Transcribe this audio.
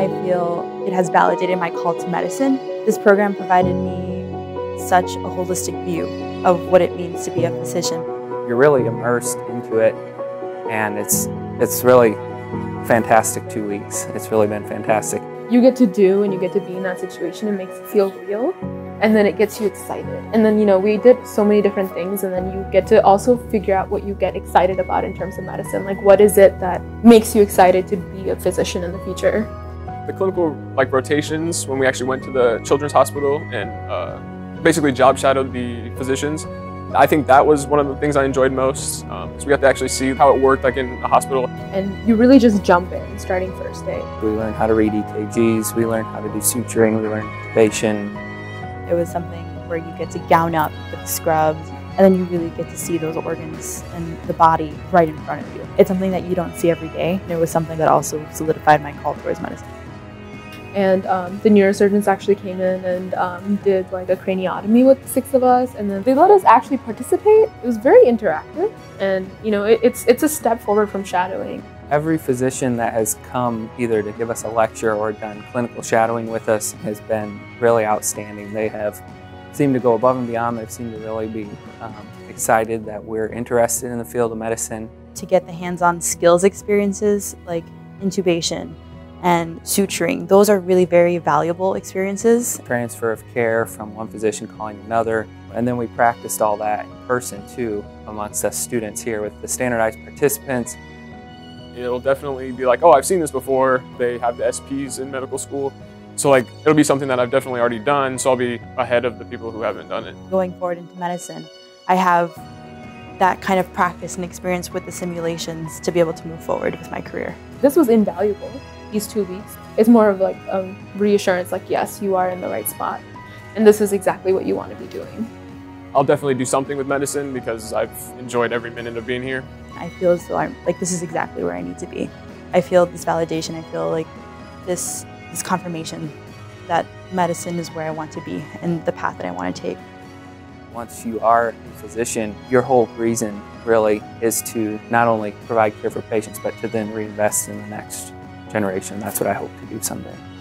I feel it has validated my call to medicine. This program provided me such a holistic view of what it means to be a physician. You're really immersed into it, and it's really fantastic 2 weeks. It's really been fantastic. You get to do and you get to be in that situation. It makes it feel real, and then it gets you excited. And then, you know, we did so many different things, and then you get to also figure out what you get excited about in terms of medicine. Like, what is it that makes you excited to be a physician in the future? The clinical rotations, when we actually went to the children's hospital and basically job shadowed the physicians, I think that was one of the things I enjoyed most. So we got to actually see how it worked like in a hospital. And you really just jump in starting first day. We learned how to read EKGs, we learned how to do suturing, we learned intubation. It was something where you get to gown up with scrubs, and then you really get to see those organs and the body right in front of you. It's something that you don't see every day. It was something that also solidified my call towards medicine. And the neurosurgeons actually came in and did like a craniotomy with 6 of us, and then they let us actually participate. It was very interactive, and you know, it's a step forward from shadowing. Every physician that has come either to give us a lecture or done clinical shadowing with us has been really outstanding. They have seemed to go above and beyond. They've seemed to really be excited that we're interested in the field of medicine. To get the hands-on skills experiences like intubation and suturing, those are really very valuable experiences. Transfer of care from one physician calling another, and then we practiced all that in person too amongst us students here with the standardized participants. It'll definitely be like, oh, I've seen this before. They have the SPs in medical school. So like, it'll be something that I've definitely already done, so I'll be ahead of the people who haven't done it. Going forward into medicine, I have that kind of practice and experience with the simulations to be able to move forward with my career. This was invaluable. These 2 weeks, it's more of like a reassurance, like, yes, you are in the right spot, and this is exactly what you want to be doing. I'll definitely do something with medicine because I've enjoyed every minute of being here. I feel as though this is exactly where I need to be. I feel this validation. I feel like this confirmation that medicine is where I want to be and the path that I want to take. Once you are a physician, your whole reason really is to not only provide care for patients, but to then reinvest in the next generation. That's what I hope to do someday.